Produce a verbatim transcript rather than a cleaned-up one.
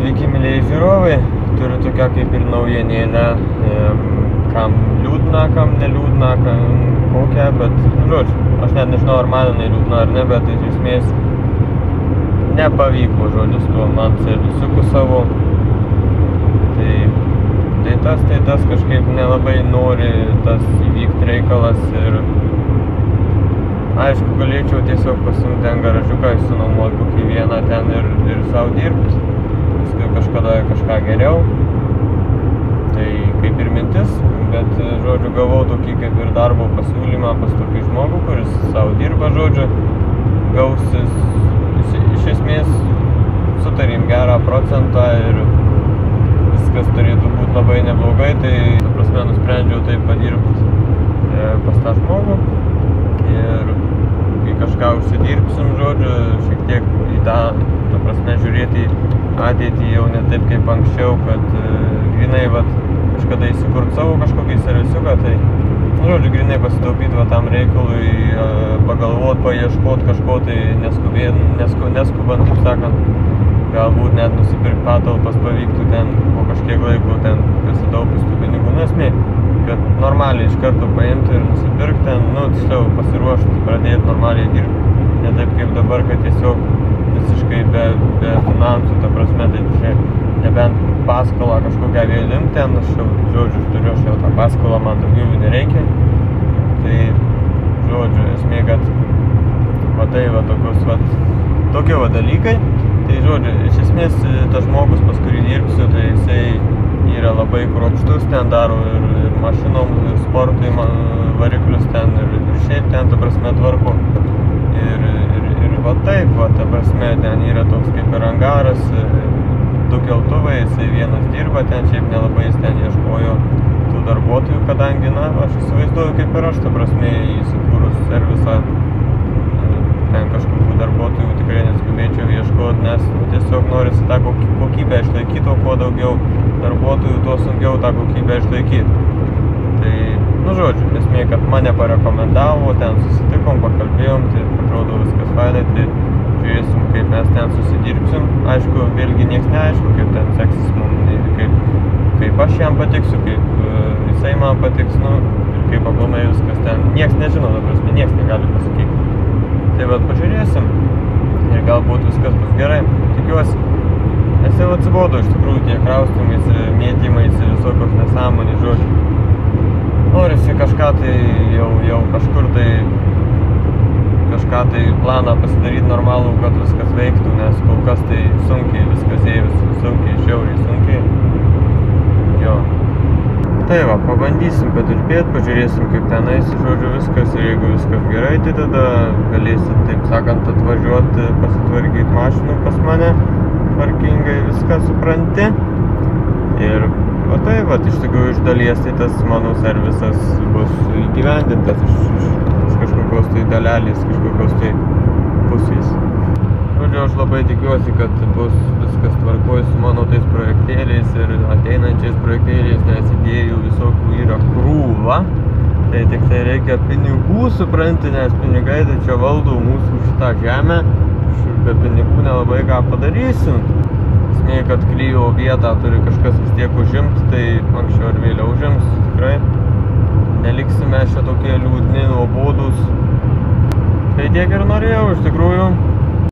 Sveiki, mylėjai žiūrovai, turiu tokią kaip ir naujienėlę, kam liūdna, kam neliūdna, kam kokią, bet, žodžiu, aš net nežinau, ar man jinai liūdna ar ne, bet iš esmės nepavyko, žodžiu, su tuo man servisiuku savo. Tai, tai tas, tai tas kažkaip nelabai nori tas įvykti reikalas ir aišku, galėčiau tiesiog pasiimti ten garažiuką, išsinuomoti kokį vieną ten ir, ir savo dirbti. Paskui kažkada kažką geriau. Tai kaip ir mintis, bet, žodžiu, gavau tokį kaip ir darbo pasiūlymą pas tokį žmogų, kuris savo dirba, žodžiu, gausis, iš esmės sutarėm gerą procentą ir viskas turėtų būti labai neblogai, tai, ta prasme, nusprendžiau taip padirbti pas tą žmogų. Ir kai kažką užsidirbsim, žodžiu, šiek tiek į tą, ta prasme, žiūrėti ateitį jau ne taip kaip anksčiau, kad grinai, vat, kažkada įsikurt savo kažkokį servisiuką, tai, nu, žodžiu, grinai pasitaupyti va tam reikalui, pagalvot, paieškot kažko, tai neskubėt, nesku, neskubant, kaip sakant, galbūt net nusipirkti patalpas pavyktų ten po kažkiek laiko ten pasitaupus tų pinigų, nu, esmė, kad normaliai iš karto paimti ir nusipirkti ten, nu, tiksliau pasiruošti, pradėti normaliai dirbti. Ne taip kaip dabar, kad tiesiog visiškai be, be finansų, ta prasme, tai čia nebent paskolą kažkokią vėl imti ten, aš jau, žodžiu, turiu aš jau tą paskolą, man daugiau jų nereikia. Tai, žodžiu, esmė, kad va tai, va tokius, va, tokie va dalykai. Tai, žodžiu, iš esmės, tas žmogus, pas kurį dirbsiu, tai jisai yra labai kruopštus, ten daro ir mašinom, ir sportui, variklius ten, ir, ir šiaip ten, ta prasme, tvarko. Ir, ir, ir va taip, va, ta prasme, ten yra toks kaip ir angaras, du keltuvai, jisai vienas dirba, ten šiaip nelabai jis ten ieškojo tų darbuotojų, kadangi, na, aš įsivaizduoju kaip ir aš, ta prasme, įsikūrus servisą, ten kažkokių darbuotojų tikrai neskubėčiau ieškoti, nes nu, tiesiog norisi tą kokybę išlaikyti, o kuo daugiau darbuotojų, tuo sunkiau tą kokybę išlaikyti. Tai, nu žodžiu, esmė, kad mane parekomendavo, ten susitikom, pakalbėjom, tai atrodo viskas fainai, tai žiūrėsim, kaip mes ten susidirbsim. Aišku, vėlgi nieks neaišku, kaip ten seksis mums, kaip, kaip aš jam patiksiu, kaip uh, jisai man patiks, nu, ir kaip aplamai viskas ten, nieks nežino, ta prasme, nieks negali pasakyti. Tai vat pažiūrėsim ir galbūt viskas bus gerai, tikiuosi. Nes jau atsibodo iš tikrųjų tie kraustumais, mėtymais ir visokios nesąmonės, žodžiu. Norisi kažką tai jau, jau kažkur tai, kažką tai planą pasidaryti normalų, kad viskas veiktų, nes kol kas tai sunkiai viskas ėjus, sunkiai, žiauriai sunkiai. Jo. Tai va, pabandysim padirbėti, pažiūrėsim kaip ten eis, žodžiu, viskas ir jeigu viskas gerai, tai tada galėsit, taip sakant, atvažiuoti, pasitvarkyti mašinų pas mane, tvarkingai viską supranti. Ir va tai, va, iš tikrųjų iš dalies tai tas mano servisas bus įgyvendintas iš, iš, iš kažkokios tai dalelės, kažkokios tai pusės. Žodžiu, aš labai tikiuosi, kad bus viskas tvarkoj su mano tais projektėliais ir ateinančiais projektėliais, nes idėjų visokių yra krūva. Tai tik tai reikia pinigų, supranti, nes pinigai tai čia valdo mūsų šitą žemę. Be pinigų nelabai ką padarysim. Esmė, kad Klijo vietą turi kažkas vis tiek užimti, tai anksčiau ir vėliau užims, tikrai. Neliksime čia tokie liūdni, nuobodūs. Tai tiek ir norėjau, iš tikrųjų.